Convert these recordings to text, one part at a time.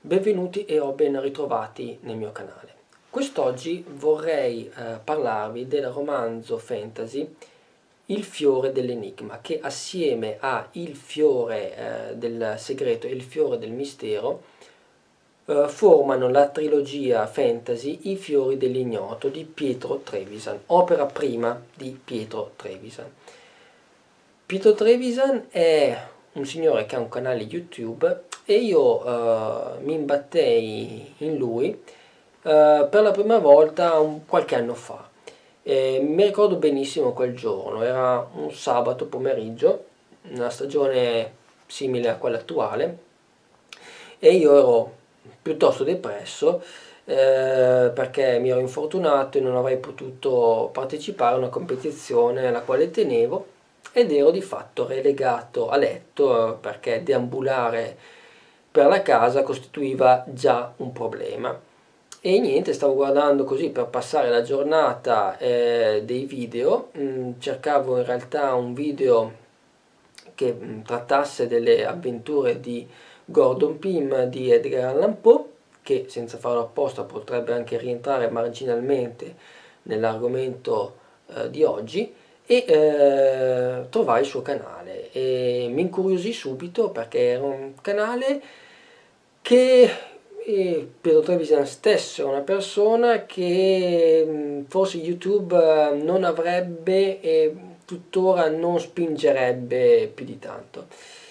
Benvenuti o ben ritrovati nel mio canale. Quest'oggi vorrei parlarvi del romanzo fantasy Il fiore dell'enigma, che assieme a Il fiore del segreto e Il fiore del mistero formano la trilogia fantasy I fiori dell'ignoto di Pietro Trevisan, opera prima di Pietro Trevisan. Pietro Trevisan è un signore che ha un canale YouTube e io mi imbattei in lui per la prima volta qualche anno fa. Mi ricordo benissimo quel giorno, era un sabato pomeriggio, una stagione simile a quella attuale, e io ero piuttosto depresso perché mi ero infortunato e non avrei potuto partecipare a una competizione alla quale tenevo ed ero di fatto relegato a letto perché deambulare per la casa costituiva già un problema. E niente, stavo guardando così per passare la giornata dei video, cercavo in realtà un video che trattasse delle avventure di Gordon Pym di Edgar Allan Poe, che senza farlo apposta potrebbe anche rientrare marginalmente nell'argomento di oggi, e trovai il suo canale e mi incuriosì subito perché era un canale che Pietro Trevisan stesso è una persona che forse YouTube non avrebbe e tuttora non spingerebbe più di tanto.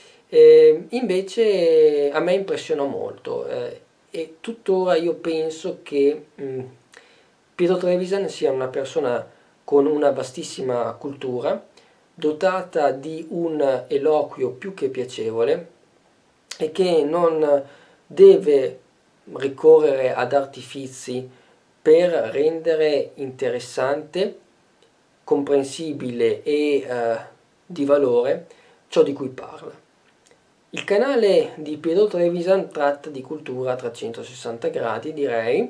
Invece a me impressionò molto e tuttora io penso che Pietro Trevisan sia una persona con una vastissima cultura, dotata di un eloquio più che piacevole e che non deve ricorrere ad artifizi per rendere interessante, comprensibile e di valore ciò di cui parla. Il canale di Pietro Trevisan tratta di cultura a 360 gradi, direi,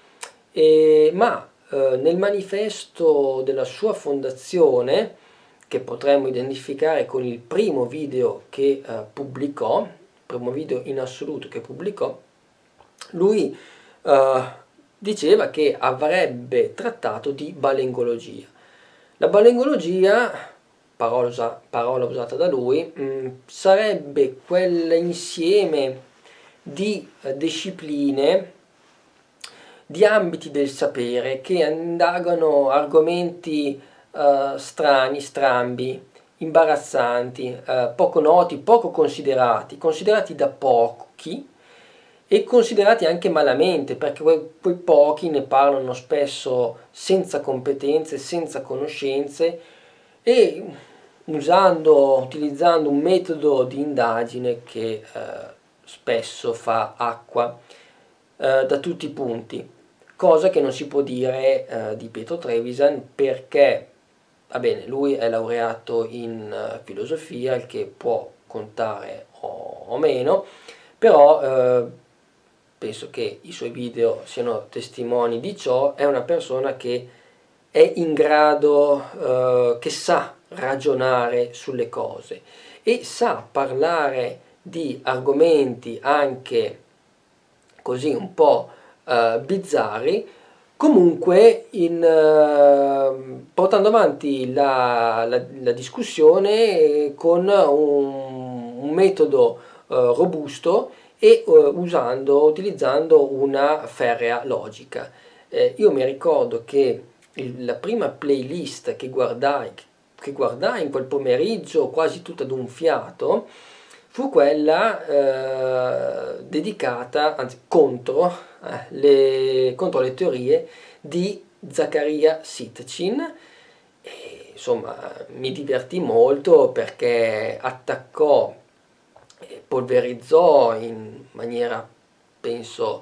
ma nel manifesto della sua fondazione, che potremmo identificare con il primo video che pubblicò, il primo video in assoluto che pubblicò, lui diceva che avrebbe trattato di balengologia. La balengologia, parola usata da lui, sarebbe quell'insieme di discipline, di ambiti del sapere che indagano argomenti strani, strambi, imbarazzanti, poco noti, poco considerati da pochi e considerati anche malamente, perché quei pochi ne parlano spesso senza competenze, senza conoscenze e utilizzando un metodo di indagine che spesso fa acqua da tutti i punti, cosa che non si può dire di Pietro Trevisan perché, va bene, lui è laureato in filosofia, il che può contare o meno, però penso che i suoi video siano testimoni di ciò. È una persona che è in grado, che sa ragionare sulle cose e sa parlare di argomenti anche così un po' bizzarri, comunque portando avanti la discussione con un metodo robusto e utilizzando una ferrea logica. Io mi ricordo che la prima playlist che guardai in quel pomeriggio quasi tutta d'un fiato fu quella dedicata, anzi contro le teorie di Zaccaria Sitchin. E, insomma, mi divertì molto perché attaccò e polverizzò in maniera, penso,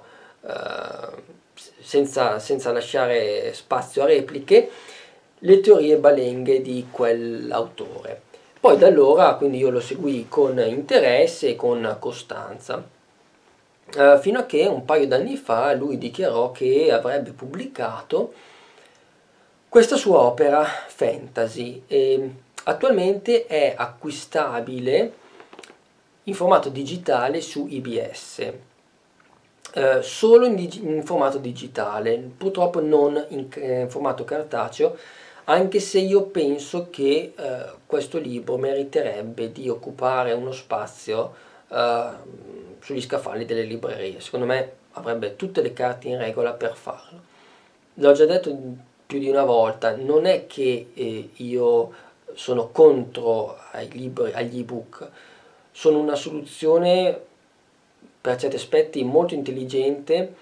senza lasciare spazio a repliche, le teorie balenghe di quell'autore. Poi da allora, quindi io lo seguì con interesse e con costanza, fino a che un paio d'anni fa lui dichiarò che avrebbe pubblicato questa sua opera fantasy e attualmente è acquistabile in formato digitale su IBS. solo in formato digitale, purtroppo non in formato cartaceo, anche se io penso che questo libro meriterebbe di occupare uno spazio sugli scaffali delle librerie. Secondo me avrebbe tutte le carte in regola per farlo. L'ho già detto più di una volta, non è che io sono contro ai libri, agli ebook, sono una soluzione per certi aspetti molto intelligente,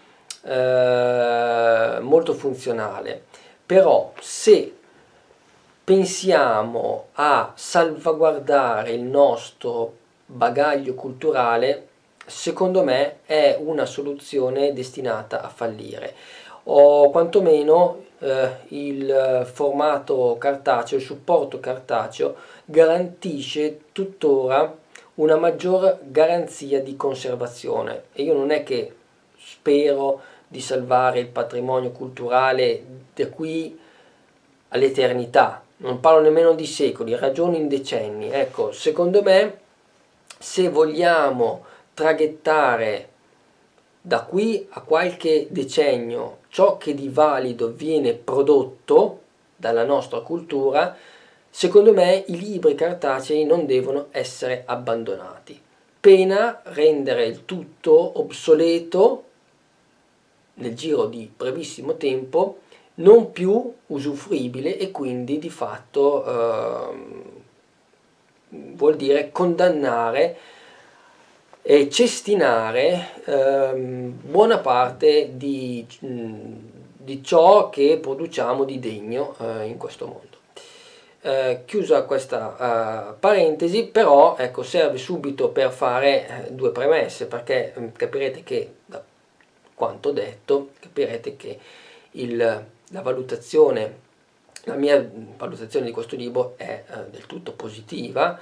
molto funzionale, però se pensiamo a salvaguardare il nostro bagaglio culturale, secondo me è una soluzione destinata a fallire, o quantomeno il formato cartaceo, il supporto cartaceo garantisce tuttora una maggior garanzia di conservazione, e io non è che spero di salvare il patrimonio culturale da qui all'eternità, non parlo nemmeno di secoli, ragiono in decenni. Ecco, secondo me, se vogliamo traghettare da qui a qualche decennio ciò che di valido viene prodotto dalla nostra cultura, secondo me i libri cartacei non devono essere abbandonati, pena rendere il tutto obsoleto nel giro di brevissimo tempo, non più usufruibile, e quindi di fatto vuol dire condannare e cestinare buona parte di ciò che produciamo di degno in questo mondo. Chiusa questa parentesi, però ecco, serve subito per fare due premesse, perché capirete che da quanto detto capirete che la mia valutazione di questo libro è del tutto positiva,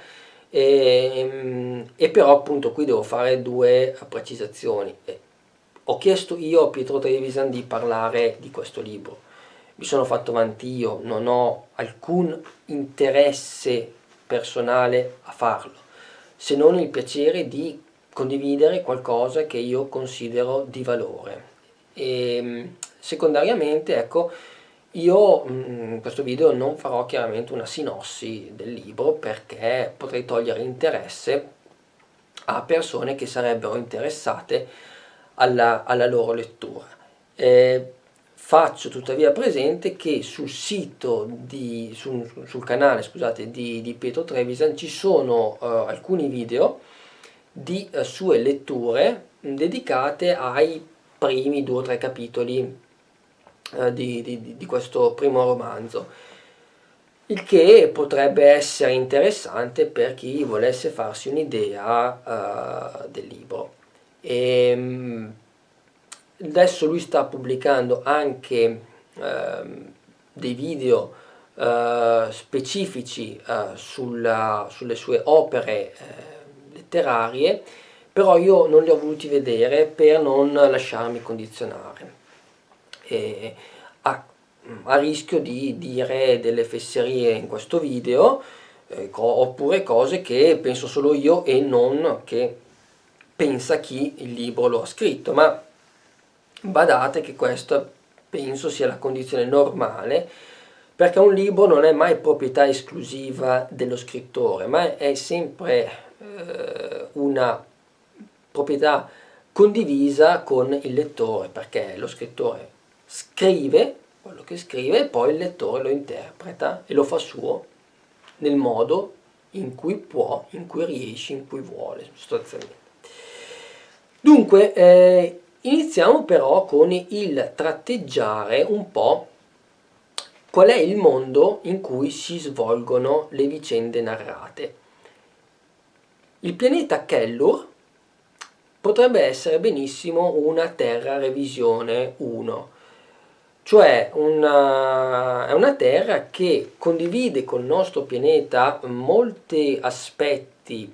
e però appunto qui devo fare due precisazioni. Ho chiesto io a Pietro Trevisan di parlare di questo libro, mi sono fatto avanti io, non ho alcun interesse personale a farlo, se non il piacere di condividere qualcosa che io considero di valore. E secondariamente, ecco, io in questo video non farò chiaramente una sinossi del libro, perché potrei togliere interesse a persone che sarebbero interessate alla loro lettura. Faccio tuttavia presente che sul sito sul canale, scusate, di Pietro Trevisan ci sono alcuni video di sue letture dedicate ai primi 2 o 3 capitoli di questo primo romanzo, il che potrebbe essere interessante per chi volesse farsi un'idea del libro. Adesso lui sta pubblicando anche dei video specifici sulle sue opere letterarie, però io non li ho voluti vedere per non lasciarmi condizionare, a rischio di dire delle fesserie in questo video, oppure cose che penso solo io e non che pensa chi il libro lo ha scritto. Ma badate che questa penso sia la condizione normale, perché un libro non è mai proprietà esclusiva dello scrittore, ma è sempre una proprietà condivisa con il lettore, perché lo scrittore scrive quello che scrive e poi il lettore lo interpreta e lo fa suo nel modo in cui può, in cui riesce, in cui vuole, sostanzialmente. Dunque, iniziamo però con il tratteggiare un po' qual è il mondo in cui si svolgono le vicende narrate. Il pianeta Kellur potrebbe essere benissimo una Terra Revisione 1, cioè è una Terra che condivide col nostro pianeta molti aspetti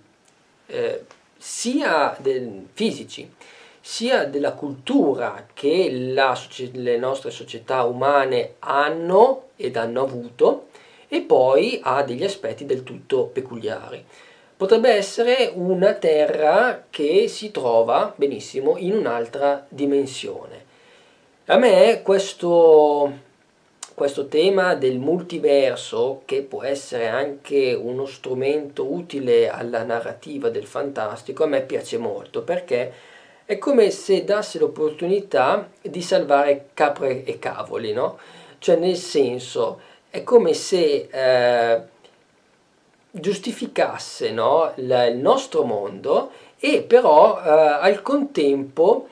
sia fisici, sia della cultura che le nostre società umane hanno ed hanno avuto, e poi ha degli aspetti del tutto peculiari. potrebbe essere una terra che si trova benissimo in un'altra dimensione. A me questo tema del multiverso, che può essere anche uno strumento utile alla narrativa del fantastico, a me piace molto perché è come se dasse l'opportunità di salvare capre e cavoli, no? Cioè nel senso, è come se giustificasse, no, il nostro mondo e però al contempo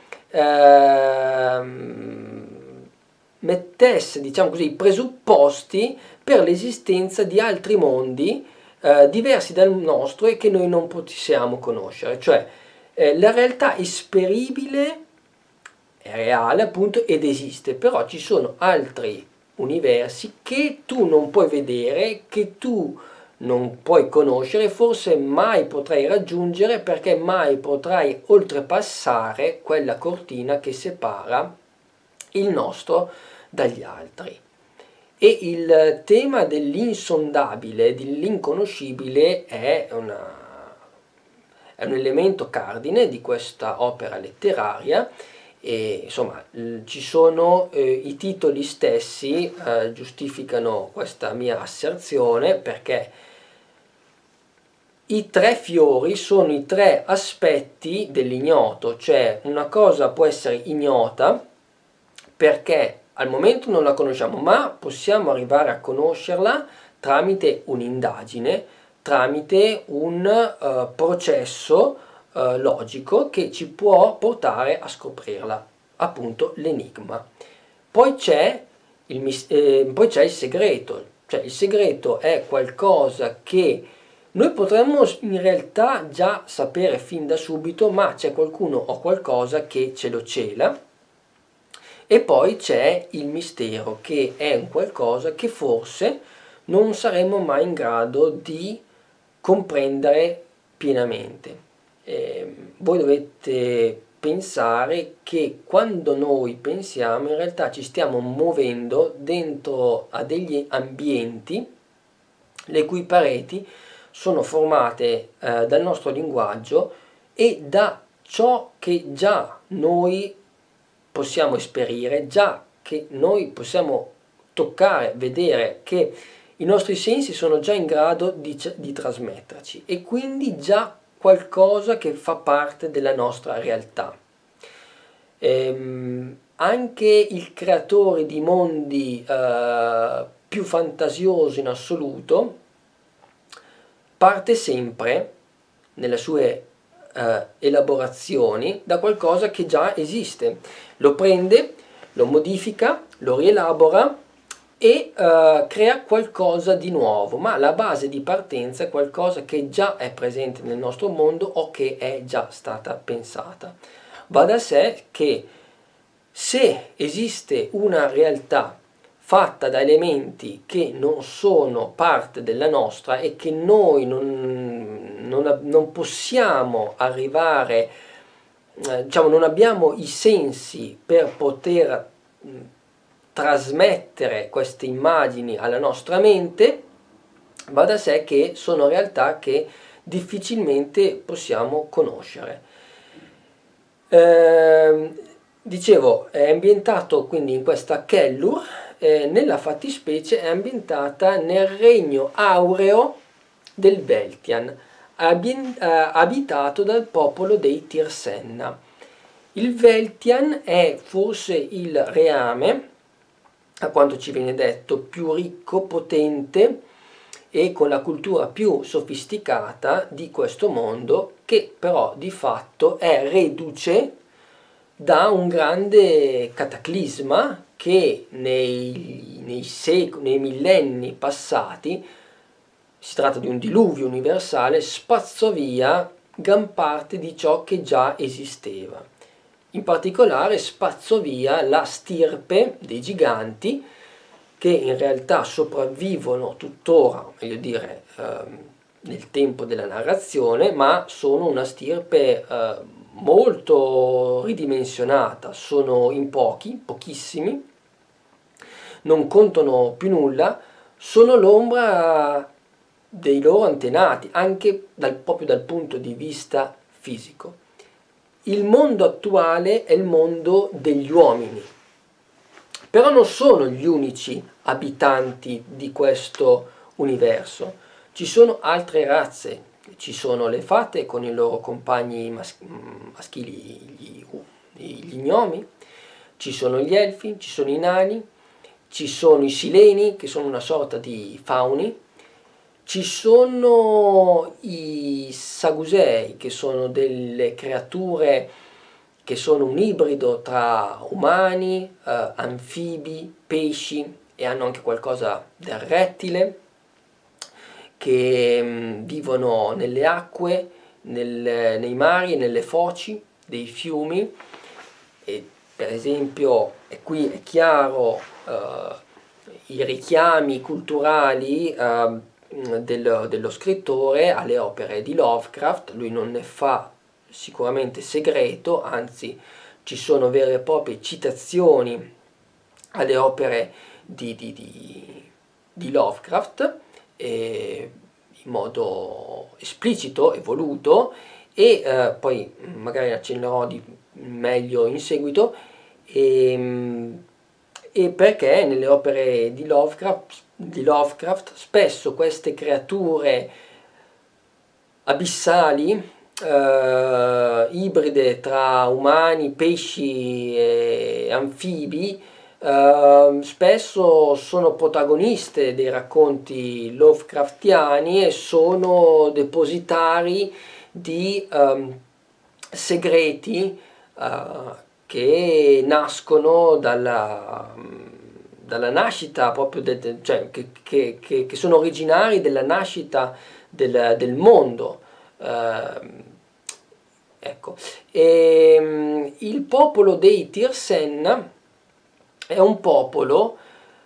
mettesse, diciamo così, i presupposti per l'esistenza di altri mondi diversi dal nostro e che noi non possiamo conoscere. Cioè la realtà esperibile è reale appunto ed esiste, però ci sono altri universi che tu non puoi vedere, che tu non puoi conoscere, forse mai potrai raggiungere perché mai potrai oltrepassare quella cortina che separa il nostro dagli altri. E il tema dell'insondabile, dell'inconoscibile è un elemento cardine di questa opera letteraria e insomma ci sono i titoli stessi giustificano questa mia asserzione perché i tre fiori sono i tre aspetti dell'ignoto, cioè una cosa può essere ignota perché al momento non la conosciamo, ma possiamo arrivare a conoscerla tramite un'indagine, tramite un processo logico che ci può portare a scoprirla, appunto l'enigma. Poi c'è poi c'è il segreto, cioè il segreto è qualcosa che noi potremmo in realtà già sapere fin da subito, ma c'è qualcuno o qualcosa che ce lo cela. E poi c'è il mistero, che è un qualcosa che forse non saremo mai in grado di comprendere pienamente. Voi dovete pensare che quando noi pensiamo in realtà ci stiamo muovendo dentro a degli ambienti le cui pareti sono formate dal nostro linguaggio e da ciò che già noi possiamo esperire, già che noi possiamo toccare, vedere, che i nostri sensi sono già in grado di trasmetterci e quindi già qualcosa che fa parte della nostra realtà. Anche il creatore di mondi più fantasioso in assoluto parte sempre nelle sue elaborazioni da qualcosa che già esiste, lo prende, lo modifica, lo rielabora e crea qualcosa di nuovo, ma la base di partenza è qualcosa che già è presente nel nostro mondo o che è già stata pensata. Va da sé che se esiste una realtà fatta da elementi che non sono parte della nostra e che noi non possiamo arrivare, diciamo, non abbiamo i sensi per poter trasmettere queste immagini alla nostra mente, va da sé che sono realtà che difficilmente possiamo conoscere. Dicevo, è ambientato quindi in questa Kellur, nella fattispecie è ambientata nel regno aureo del Veltian, abitato dal popolo dei Tirsenna. Il Veltian è forse il reame, a quanto ci viene detto, più ricco, potente e con la cultura più sofisticata di questo mondo, che però di fatto è reduce da un grande cataclisma che nei millenni passati, si tratta di un diluvio universale, spazzò via gran parte di ciò che già esisteva. In particolare spazzò via la stirpe dei giganti che in realtà sopravvivono tuttora, meglio dire, nel tempo della narrazione, ma sono una stirpe molto ridimensionata, sono in pochi, pochissimi, non contano più nulla, sono l'ombra dei loro antenati, anche proprio dal punto di vista fisico. Il mondo attuale è il mondo degli uomini, però non sono gli unici abitanti di questo universo. Ci sono altre razze, ci sono le fate con i loro compagni maschili, gli gnomi, ci sono gli elfi, ci sono i nani, ci sono i sileni, che sono una sorta di fauni, ci sono i sagusei, che sono delle creature che sono un ibrido tra umani, anfibi, pesci, e hanno anche qualcosa del rettile, che vivono nelle acque, nei mari, nelle foci dei fiumi, e per esempio, e qui è chiaro, i richiami culturali dello scrittore alle opere di Lovecraft. Lui non ne fa sicuramente segreto, anzi ci sono vere e proprie citazioni alle opere di Lovecraft, in modo esplicito e voluto, e poi magari accennerò meglio in seguito, e perché nelle opere di Lovecraft spesso queste creature abissali, ibride tra umani, pesci e anfibi, spesso sono protagoniste dei racconti Lovecraftiani e sono depositari di segreti che nascono dalla nascita proprio, cioè che sono originari della nascita del mondo. Ecco, il popolo dei Tirsen è un popolo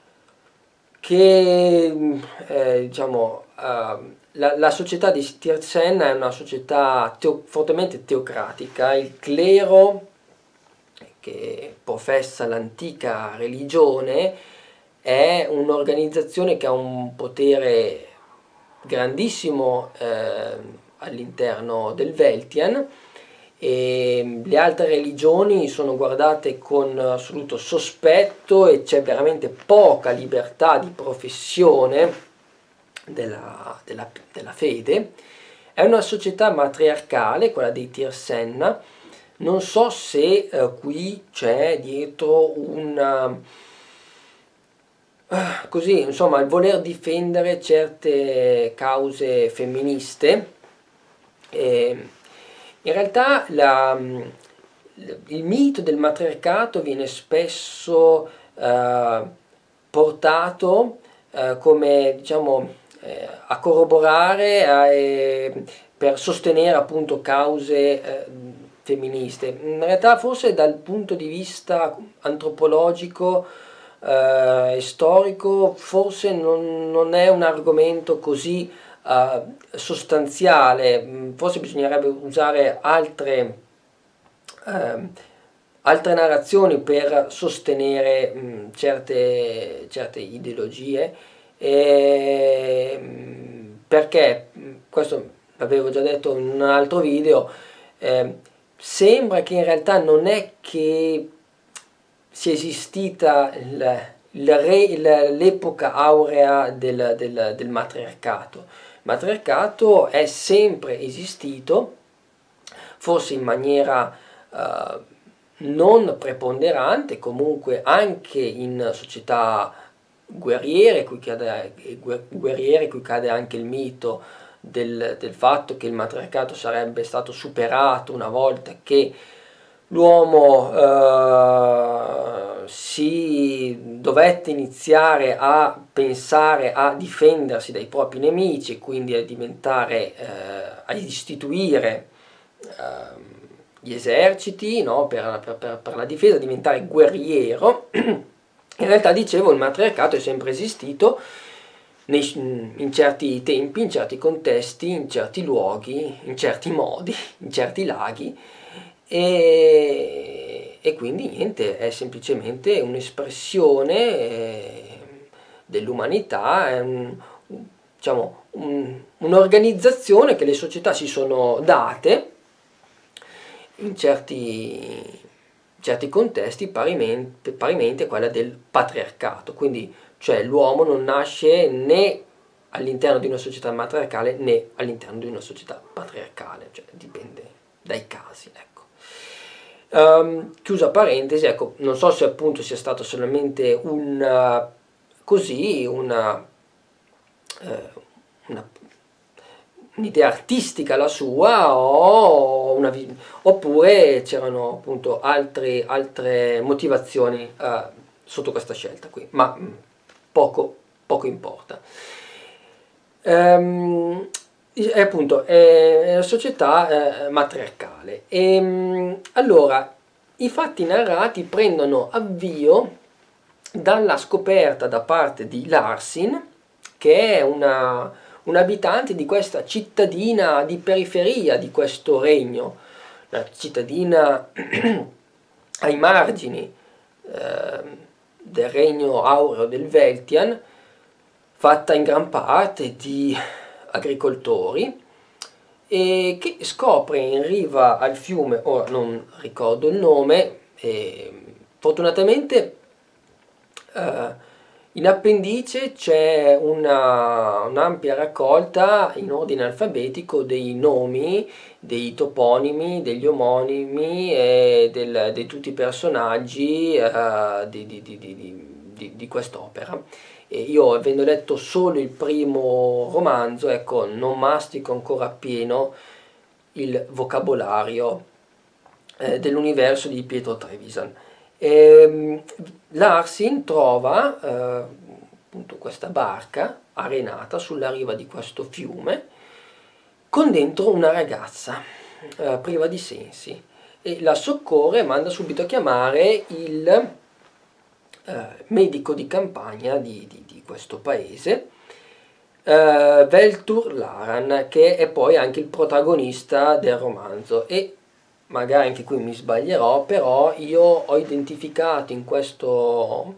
che, diciamo, la società di Tirsen è una società fortemente teocratica. Il clero, che professa l'antica religione, è un'organizzazione che ha un potere grandissimo all'interno del Veltian, e le altre religioni sono guardate con assoluto sospetto e c'è veramente poca libertà di professione della fede. È una società matriarcale, quella dei Tirsen. Non so se qui c'è dietro così, insomma, il voler difendere certe cause femministe. In realtà il mito del matriarcato viene spesso portato come, diciamo, a corroborare, per sostenere appunto cause femministe. In realtà forse dal punto di vista antropologico e storico forse non è un argomento così sostanziale. Forse bisognerebbe usare altre narrazioni per sostenere certe ideologie, perché questo l'avevo già detto in un altro video. Sembra che in realtà non è che sia esistita l'epoca aurea del matriarcato. Il matriarcato è sempre esistito, forse in maniera non preponderante, comunque anche in società guerriere, cui cade anche il mito del fatto che il matriarcato sarebbe stato superato una volta che l'uomo si dovette iniziare a pensare a difendersi dai propri nemici, quindi a istituire gli eserciti, no? per la difesa, diventare guerriero. In realtà, dicevo, il matriarcato è sempre esistito in certi tempi, in certi contesti, in certi luoghi, in certi modi, in certi laghi, e quindi niente, è semplicemente un'espressione dell'umanità, è diciamo, un'organizzazione che le società si sono date in certi contesti parimenti quella del patriarcato, quindi cioè l'uomo non nasce né all'interno di una società matriarcale né all'interno di una società patriarcale, cioè dipende dai casi, ecco. Chiusa parentesi, ecco, non so se appunto sia stato solamente così, eh, una- un'idea artistica la sua oppure c'erano appunto altre motivazioni sotto questa scelta qui, ma poco importa. È appunto è una società matriarcale allora i fatti narrati prendono avvio dalla scoperta da parte di Larsin, che è un abitante di questa cittadina di periferia di questo regno, una cittadina ai margini del regno aureo del Veltian, fatta in gran parte di agricoltori, e che scopre in riva al fiume, ora non ricordo il nome, fortunatamente in appendice c'è un'ampia raccolta in ordine alfabetico dei nomi, dei toponimi, degli omonimi e di tutti i personaggi di quest'opera. E io, avendo letto solo il primo romanzo, ecco, non mastico ancora appieno il vocabolario dell'universo di Pietro Trevisan. Larsin trova appunto questa barca arenata sulla riva di questo fiume con dentro una ragazza priva di sensi e la soccorre e manda subito a chiamare il medico di campagna di questo paese, Veltur Laran, che è poi anche il protagonista del romanzo. E magari anche qui mi sbaglierò, però io ho identificato in questo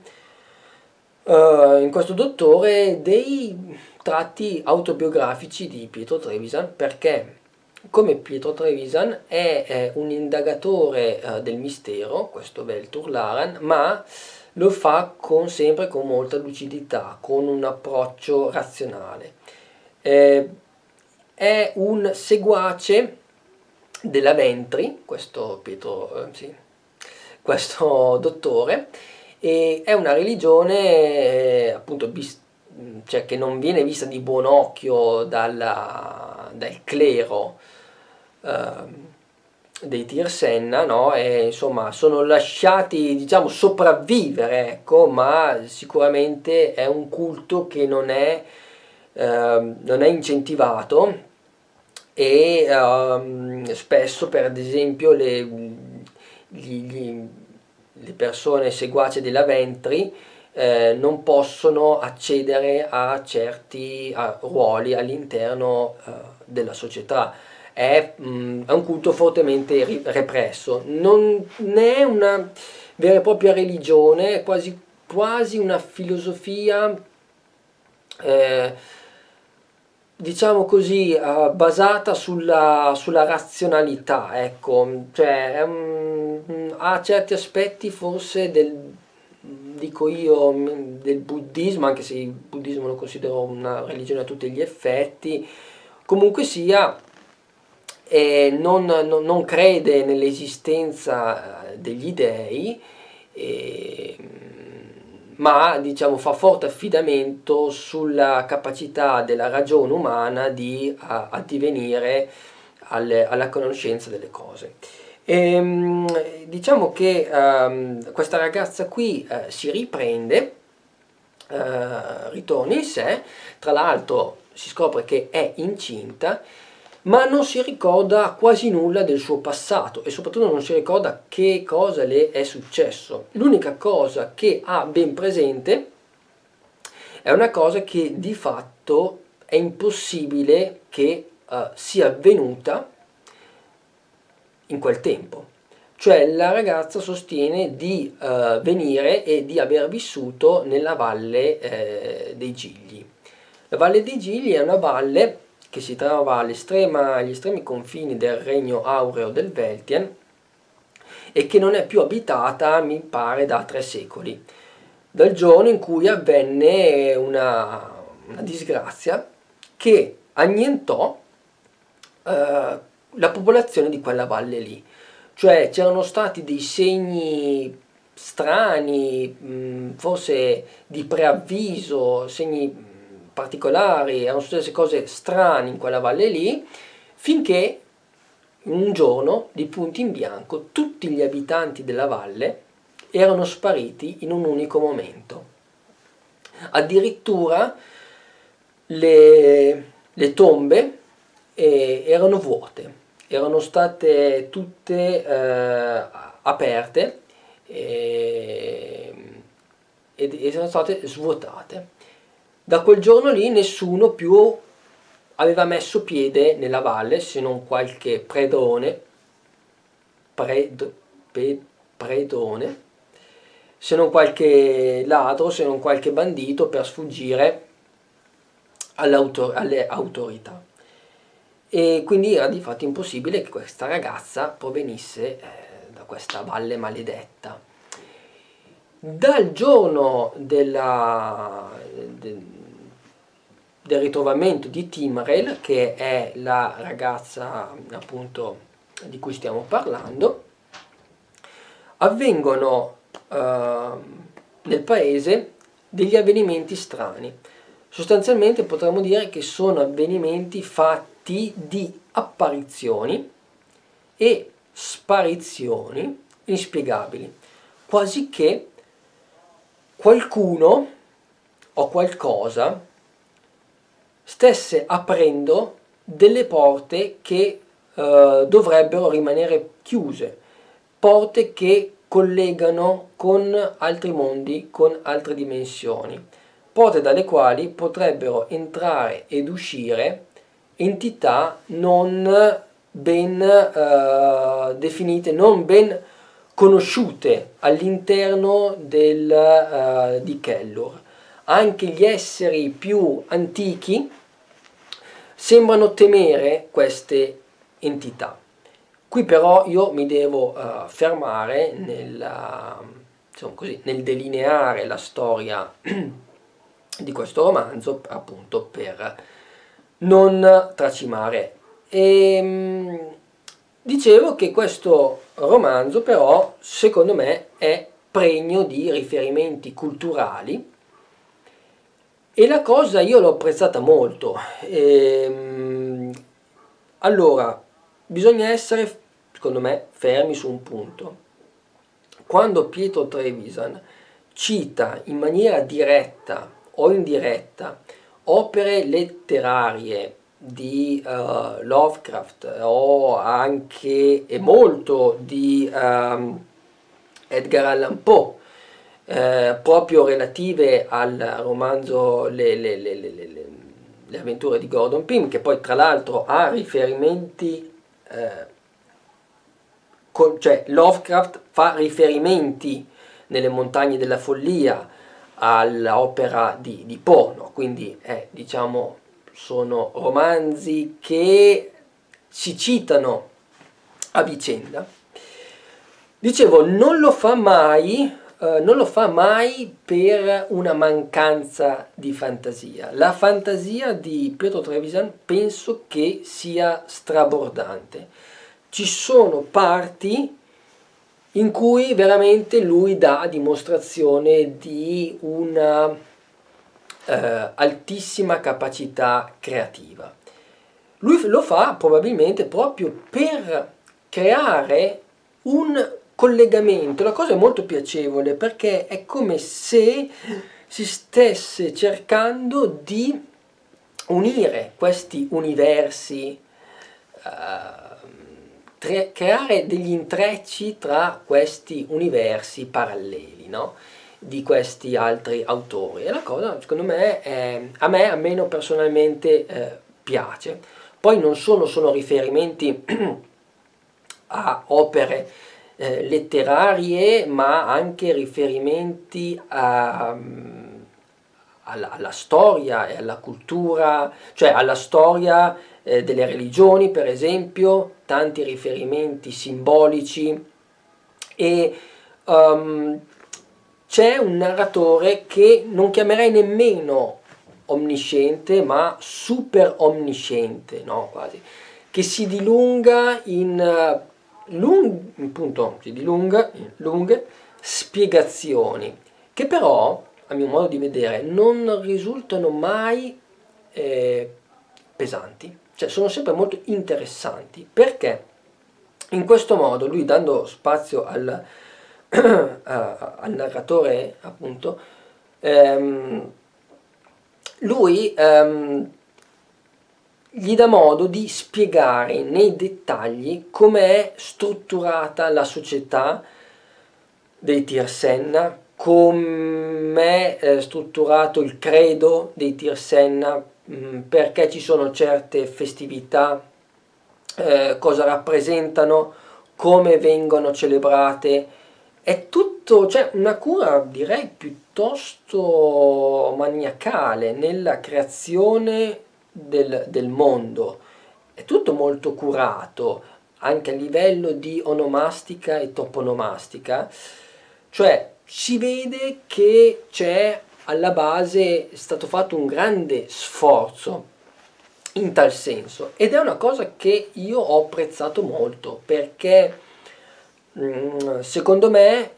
dottore dei tratti autobiografici di Pietro Trevisan, perché come Pietro Trevisan è un indagatore del mistero, questo Veltur Laran, ma lo fa sempre con molta lucidità, con un approccio razionale. È un seguace della Ventri, questo dottore, e è una religione appunto cioè, che non viene vista di buon occhio dal clero dei Tirsenna, no? E insomma sono lasciati, diciamo, sopravvivere, ecco, ma sicuramente è un culto che non è incentivato e spesso, per ad esempio, le persone seguaci della Ventri non possono accedere a certi ruoli all'interno della società. È un culto fortemente represso, non è una vera e propria religione, è quasi una filosofia, diciamo così, basata sulla razionalità, ecco, cioè ha certi aspetti forse dico io, del buddismo, anche se il buddismo lo considero una religione a tutti gli effetti, comunque sia, non crede nell'esistenza degli dei, eh, ma diciamo fa forte affidamento sulla capacità della ragione umana di addivenire alla conoscenza delle cose. Diciamo che questa ragazza qui si riprende, ritorna in sé, tra l'altro si scopre che è incinta, ma non si ricorda quasi nulla del suo passato e soprattutto non si ricorda che cosa le è successo. L'unica cosa che ha ben presente è una cosa che di fatto è impossibile che sia avvenuta in quel tempo. Cioè la ragazza sostiene di venire e di aver vissuto nella valle dei Gigli. La Valle dei Gigli è una valle che si trova agli estremi confini del regno aureo del Veltien e che non è più abitata, mi pare, da 3 secoli, dal giorno in cui avvenne una disgrazia che annientò la popolazione di quella valle lì. Cioè c'erano stati dei segni strani, forse di preavviso, segni particolari, erano successe cose strane in quella valle lì, finché un giorno, di punto in bianco, tutti gli abitanti della valle erano spariti in un unico momento. Addirittura le tombe erano vuote, erano state tutte aperte e sono state svuotate. Da quel giorno lì nessuno più aveva messo piede nella valle, se non qualche predone, se non qualche ladro, se non qualche bandito per sfuggire alle autorità. E quindi era di fatto impossibile che questa ragazza provenisse da questa valle maledetta. Dal giorno del ritrovamento di Timrel, che è la ragazza appunto di cui stiamo parlando, avvengono nel paese degli avvenimenti strani. Sostanzialmente potremmo dire che sono avvenimenti fatti di apparizioni e sparizioni inspiegabili, quasi che qualcuno o qualcosa stesse aprendo delle porte che dovrebbero rimanere chiuse, porte che collegano con altri mondi, con altre dimensioni, porte dalle quali potrebbero entrare ed uscire entità non ben definite, non ben conosciute all'interno di Kellor. Anche gli esseri più antichi sembrano temere queste entità. Qui però io mi devo fermare nel delineare la storia di questo romanzo, appunto per non tracimare. Dicevo che questo romanzo però secondo me è pregno di riferimenti culturali e la cosa io l'ho apprezzata molto. Allora, bisogna essere, secondo me, fermi su un punto. Quando Pietro Trevisan cita in maniera diretta o indiretta opere letterarie di Lovecraft o anche e molto di Edgar Allan Poe, proprio relative al romanzo Le avventure di Gordon Pym, che poi tra l'altro ha riferimenti, cioè Lovecraft fa riferimenti nelle montagne della follia all'opera di Poe, no? Quindi diciamo sono romanzi che si citano a vicenda. Dicevo, non lo fa mai per una mancanza di fantasia. La fantasia di Pietro Trevisan penso che sia strabordante. Ci sono parti in cui veramente lui dà dimostrazione di una altissima capacità creativa. Lui lo fa probabilmente proprio per creare un collegamento. La cosa è molto piacevole perché è come se si stesse cercando di unire questi universi, creare degli intrecci tra questi universi paralleli, no? Di questi altri autori, e la cosa secondo me, almeno personalmente piace. Poi non sono riferimenti a opere letterarie, ma anche riferimenti alla storia e alla cultura, cioè alla storia delle religioni, per esempio, tanti riferimenti simbolici, e c'è un narratore che non chiamerei nemmeno omnisciente, ma super omnisciente, no? Quasi, che si dilunga appunto, si dilunga in lunghe spiegazioni, che però, a mio modo di vedere, non risultano mai pesanti, cioè sono sempre molto interessanti, perché in questo modo lui, dando spazio al narratore, appunto, lui gli dà modo di spiegare nei dettagli com'è strutturata la società dei Tirsenna, com'è strutturato il credo dei Tirsenna, perché ci sono certe festività, cosa rappresentano, come vengono celebrate. È tutto, cioè una cura direi piuttosto maniacale nella creazione del mondo. È tutto molto curato, anche a livello di onomastica e toponomastica, cioè si vede che c'è alla base, è stato fatto un grande sforzo in tal senso, ed è una cosa che io ho apprezzato molto, perché secondo me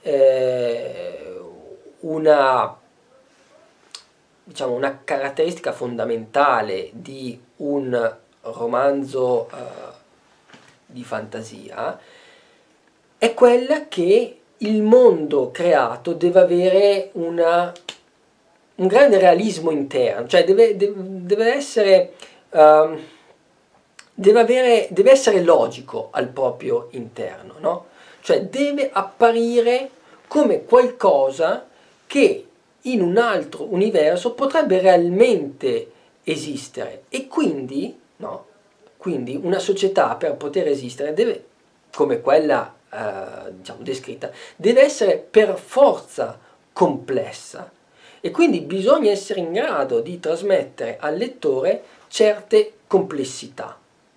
una, diciamo, una caratteristica fondamentale di un romanzo di fantasia è quella che il mondo creato deve avere un grande realismo interno, cioè deve essere, deve essere logico al proprio interno, no? Cioè deve apparire come qualcosa che in un altro universo potrebbe realmente esistere, e quindi, no? Quindi una società, per poter esistere, deve, come quella diciamo descritta, deve essere per forza complessa, e quindi bisogna essere in grado di trasmettere al lettore certe complessità.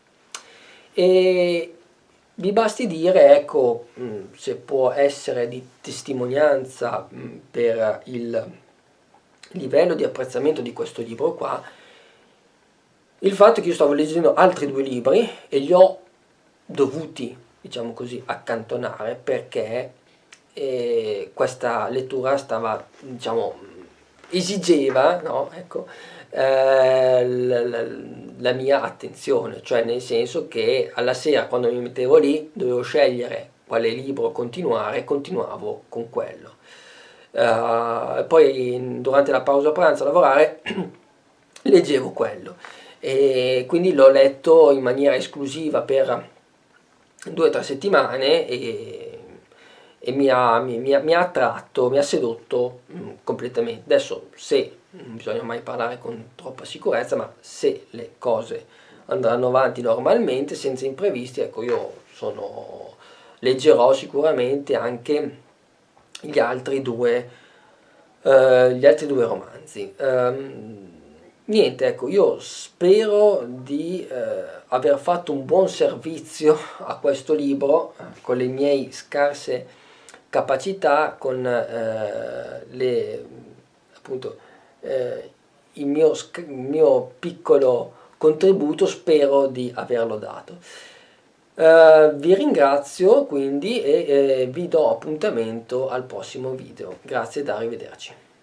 E vi basti dire, ecco, se può essere di testimonianza per il livello di apprezzamento di questo libro qua, il fatto che io stavo leggendo altri due libri e li ho dovuti, diciamo così, accantonare, perché questa lettura stava, diciamo, esigeva, no? Ecco, la mia attenzione, cioè nel senso che alla sera, quando mi mettevo lì, dovevo scegliere quale libro continuare, e continuavo con quello. Poi durante la pausa pranzo a lavorare leggevo quello, e quindi l'ho letto in maniera esclusiva per 2 o 3 settimane, e mi ha attratto, mi ha sedotto completamente. Adesso, se non bisogna mai parlare con troppa sicurezza, ma se le cose andranno avanti normalmente, senza imprevisti, ecco, leggerò sicuramente anche gli altri due romanzi. Niente, ecco, io spero di aver fatto un buon servizio a questo libro, con le mie scarse capacità, con appunto, il mio piccolo contributo, spero di averlo dato. Vi ringrazio quindi, e vi do appuntamento al prossimo video. Grazie ed arrivederci.